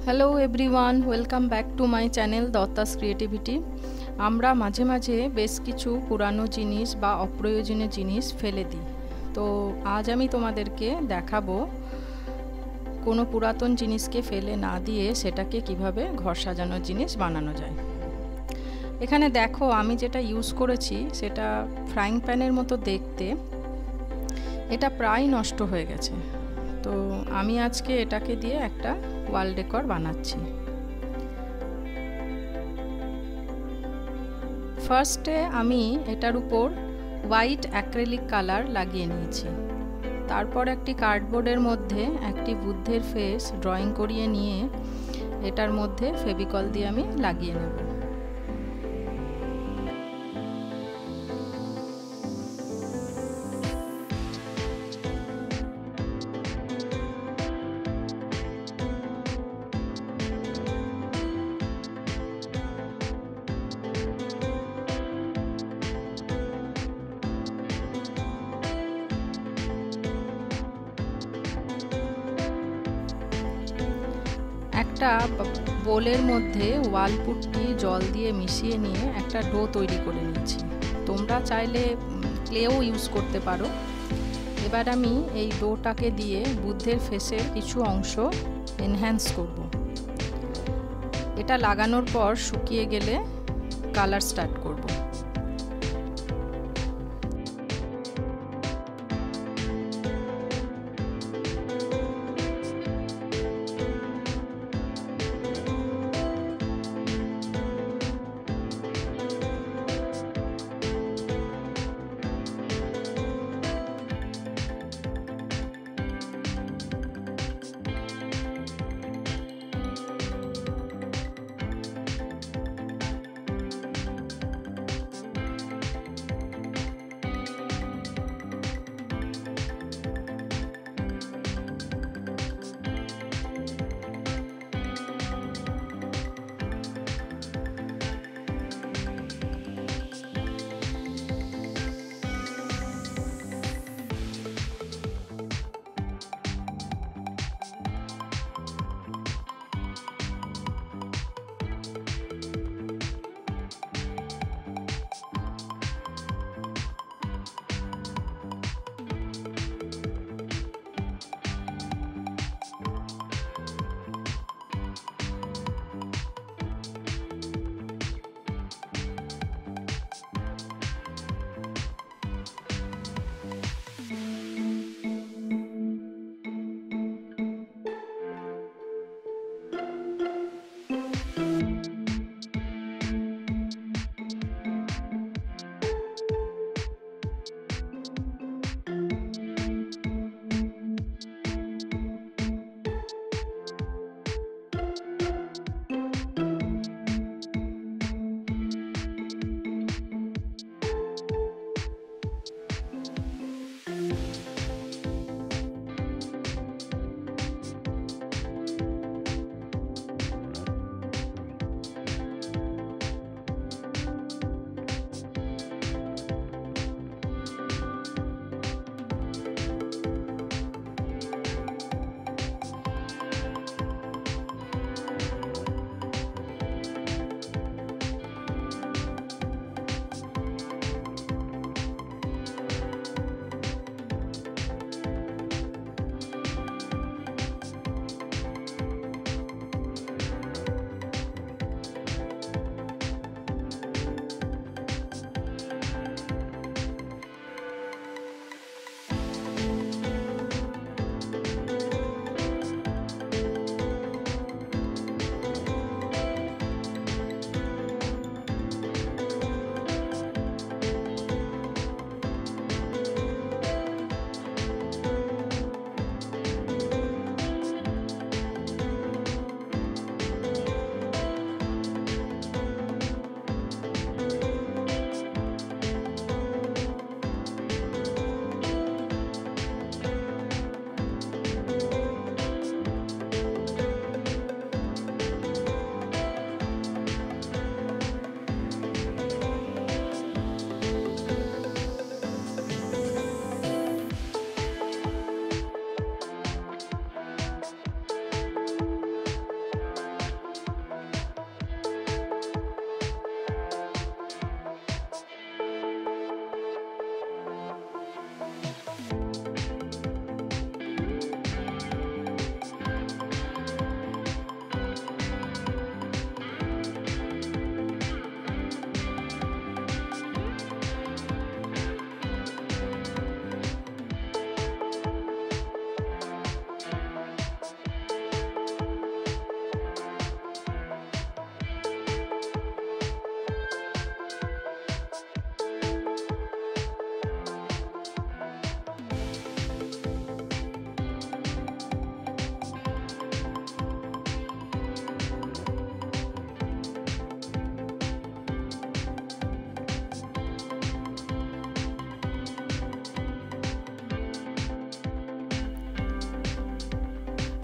Hello everyone, welcome back to my channel Dutta's creativity. আমরা মাঝে মাঝে বেশ কিছু পুরানো জিনিস বা অপ্রয়োজনীয় জিনিস ফেলে দিই। তো আজ আমি তোমাদেরকে দেখাবো কোনো পুরাতন জিনিসকে ফেলে না দিয়ে সেটাকে কিভাবে ঘর সাজানোর জিনিস বানানো যায়। এখানে দেখো আমি যেটা ইউজ করেছি সেটা ফ্রাইং প্যানের মতো দেখতে, এটা প্রায় নষ্ট হয়ে গেছে। তো আমি আজকে এটাকে দিয়ে একটা ওয়াল ডেকর বানাচ্ছি। ফার্স্টে আমি এটার উপর হোয়াইট অ্যাক্রিলিক কালার লাগিয়ে নিয়েছি। তারপর একটি কার্ডবোর্ডের মধ্যে একটি বুদ্ধের ফেস ড্রয়িং করিয়ে নিয়ে এটার মধ্যে ফেভিকল দিয়ে আমি লাগিয়ে নেব। একটা বোলের মধ্যে ওয়াল পুট্টি জল দিয়ে মিশিয়ে নিয়ে একটা ডো তৈরি করে নিয়েছি। তোমরা চাইলে ক্লেও ইউজ করতে পারো। এবার আমি এই ডোটাকে দিয়ে বুদ্ধের ফেসের কিছু অংশ এনহ্যান্স করব। এটা লাগানোর পর শুকিয়ে গেলে কালার স্টার্ট করব।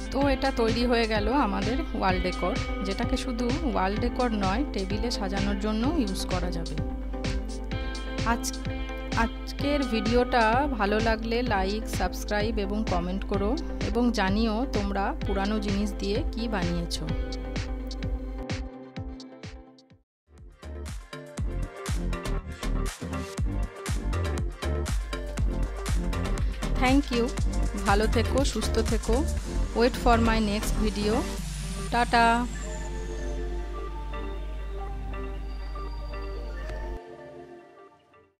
তো এটা তৈরি হয়ে গেল আমাদের ওয়াল ডেকর, যেটাকে শুধু ওয়াল ডেকর নয়, টেবিলে সাজানোর জন্য ইউজ করা যাবে। আজকের ভিডিওটা ভালো লাগলে লাইক, সাবস্ক্রাইব এবং কমেন্ট করো এবং জানিও তোমরা পুরানো জিনিস দিয়ে কি বানিয়েছো। থ্যাংক ইউ, ভালো থেকো, সুস্থ থেকো। Wait for my next video. Tata.